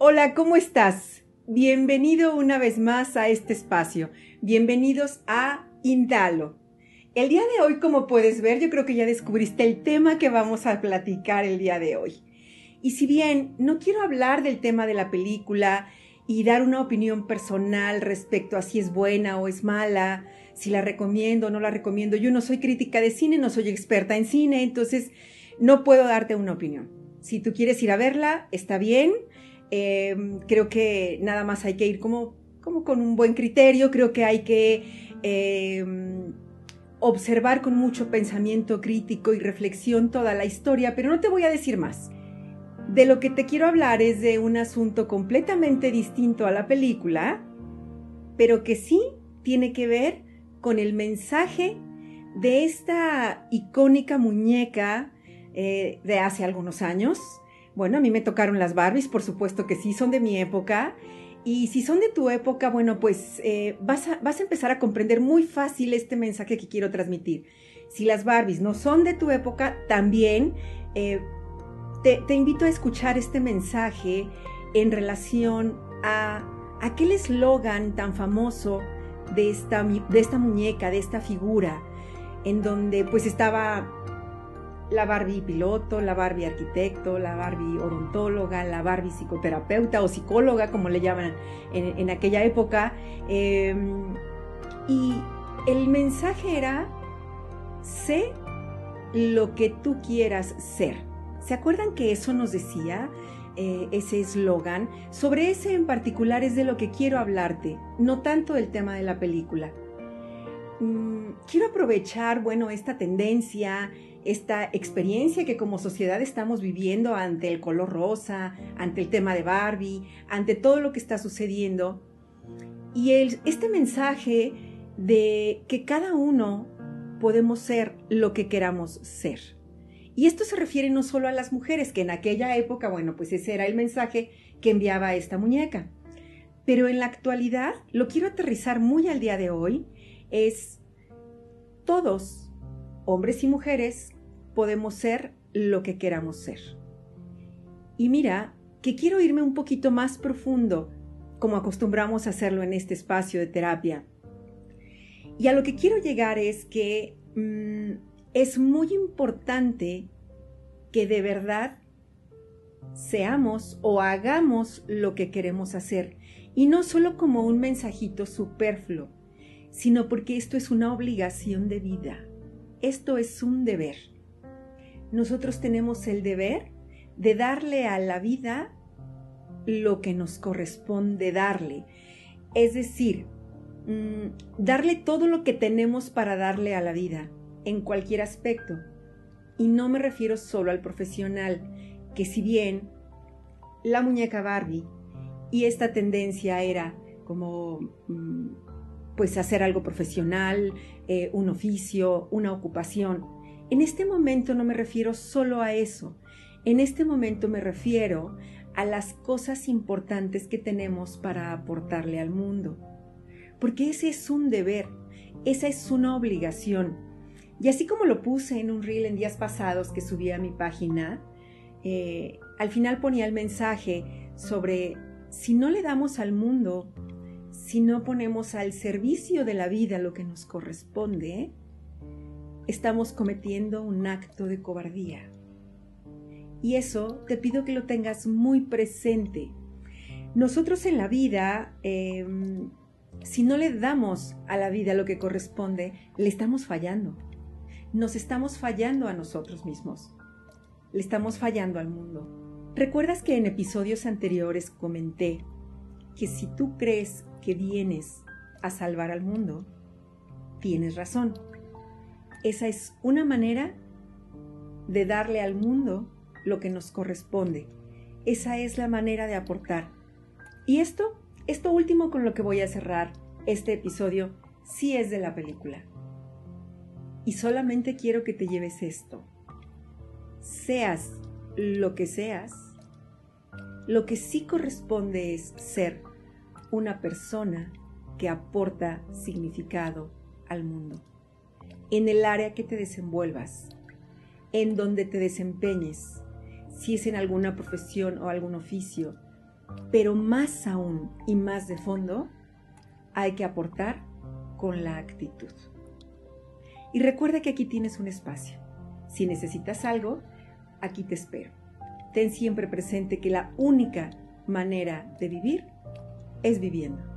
Hola, ¿cómo estás? Bienvenido una vez más a este espacio. Bienvenidos a Indalo. El día de hoy, como puedes ver, yo creo que ya descubriste el tema que vamos a platicar el día de hoy. Y si bien no quiero hablar del tema de la película y dar una opinión personal respecto a si es buena o es mala, si la recomiendo o no la recomiendo, yo no soy crítica de cine, no soy experta en cine, entonces no puedo darte una opinión. Si tú quieres ir a verla, está bien. Creo que nada más hay que ir como con un buen criterio, creo que hay que observar con mucho pensamiento crítico y reflexión toda la historia, pero no te voy a decir más. De lo que te quiero hablar es de un asunto completamente distinto a la película, pero que sí tiene que ver con el mensaje de esta icónica muñeca de hace algunos años. Bueno, a mí me tocaron las Barbies, por supuesto que sí, son de mi época. Y si son de tu época, bueno, pues vas a empezar a comprender muy fácil este mensaje que quiero transmitir. Si las Barbies no son de tu época, también te invito a escuchar este mensaje en relación a aquel eslogan tan famoso de esta muñeca, de esta figura, en donde pues estaba la Barbie piloto, la Barbie arquitecto, la Barbie odontóloga, la Barbie psicoterapeuta o psicóloga, como le llaman en aquella época. Y el mensaje era: sé lo que tú quieras ser. ¿Se acuerdan que eso nos decía ese eslogan? Sobre ese en particular es de lo que quiero hablarte, no tanto del tema de la película. Quiero aprovechar, bueno, esta tendencia, esta experiencia que como sociedad estamos viviendo ante el color rosa, ante el tema de Barbie, ante todo lo que está sucediendo. Y este mensaje de que cada uno podemos ser lo que queramos ser. Y esto se refiere no solo a las mujeres, que en aquella época, bueno, pues ese era el mensaje que enviaba esta muñeca. Pero en la actualidad, lo quiero aterrizar muy al día de hoy, es todos, hombres y mujeres, podemos ser lo que queramos ser. Y mira, que quiero irme un poquito más profundo, como acostumbramos a hacerlo en este espacio de terapia. Y a lo que quiero llegar es que es muy importante que de verdad seamos o hagamos lo que queremos hacer. Y no solo como un mensajito superfluo, sino porque esto es una obligación de vida. Esto es un deber. Nosotros tenemos el deber de darle a la vida lo que nos corresponde darle. Es decir, darle todo lo que tenemos para darle a la vida, en cualquier aspecto. Y no me refiero solo al profesional, que si bien la muñeca Barbie y esta tendencia era como pues hacer algo profesional, un oficio, una ocupación. En este momento no me refiero solo a eso. En este momento me refiero a las cosas importantes que tenemos para aportarle al mundo. Porque ese es un deber, esa es una obligación. Y así como lo puse en un reel en días pasados que subí a mi página, al final ponía el mensaje sobre si no le damos al mundo, si no ponemos al servicio de la vida lo que nos corresponde, estamos cometiendo un acto de cobardía. Y eso te pido que lo tengas muy presente. Nosotros en la vida, si no le damos a la vida lo que corresponde, le estamos fallando. Nos estamos fallando a nosotros mismos. Le estamos fallando al mundo. ¿Recuerdas que en episodios anteriores comenté que si tú crees que vienes a salvar al mundo, tienes razón? Esa es una manera de darle al mundo lo que nos corresponde. Esa es la manera de aportar. Y esto último con lo que voy a cerrar este episodio, sí es de la película. Y solamente quiero que te lleves esto. Seas lo que seas, lo que sí corresponde es ser una persona que aporta significado al mundo. En el área que te desenvuelvas, en donde te desempeñes, si es en alguna profesión o algún oficio, pero más aún y más de fondo, hay que aportar con la actitud. Y recuerda que aquí tienes un espacio. Si necesitas algo, aquí te espero. Ten siempre presente que la única manera de vivir es viviendo.